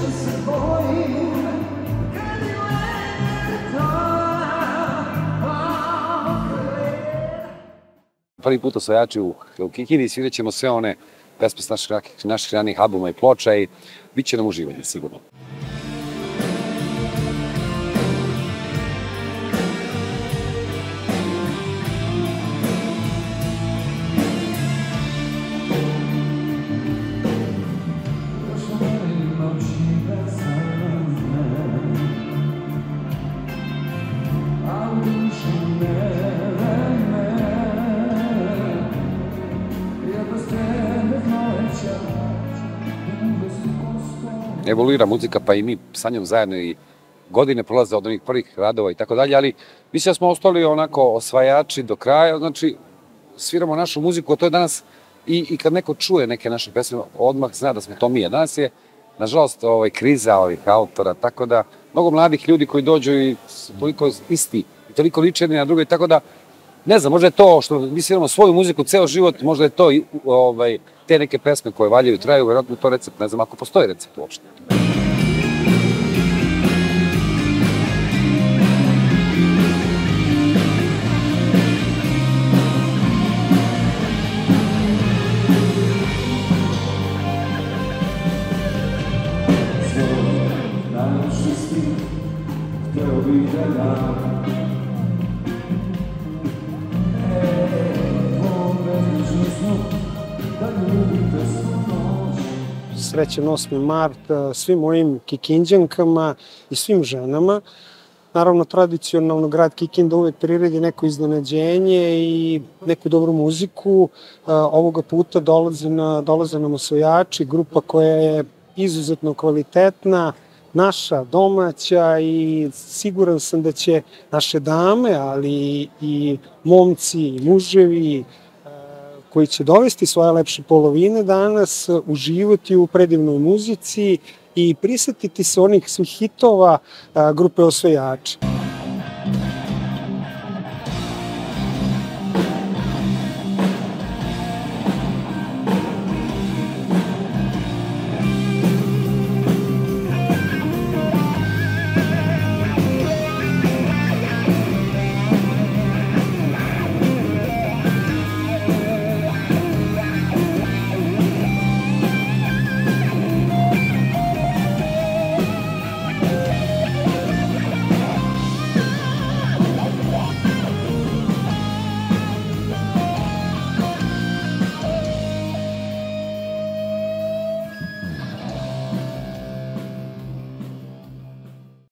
Prvi put osvajači u Kikindi, svirat ćemo sve one pesme s naših ranih albuma i ploča i bit će nam uživanje, sigurno. Evoluira muzika, pa i mi sa njom zajedno i godine prolaze od onih prvih radova i tako dalje, ali mislim da smo ostali onako osvajači do kraja, znači sviramo našu muziku, a to je danas i kad neko čuje neke naše pesme, odmah zna da smo to mi. Danas je, nažalost, kriza ovih autora, tako da mnogo mladih ljudi koji dođu i toliko isti i toliko liče jedni na druge, tako da ne znam, možda je to što mi sviramo svoju muziku ceo život, možda je to te neke pesme koje valjaju, traju, verovatno to recept, ne znam ako postoji recept uopšte. Srećan 8. mart svim mojim Kikinđankama i svim ženama. Naravno, tradicionalno grad Kikinda uvek priredi neko iznenađenje i neku dobru muziku. Ovoga puta dolaze nam osvajači, grupa koja je izuzetno kvalitetna, naša, domaća i siguran sam da će naše dame, ali i momci i muževi koji će dovesti svoje lepše polovine danas, uživati u predivnoj muzici i prisetiti se onih svih hitova grupe osvajača.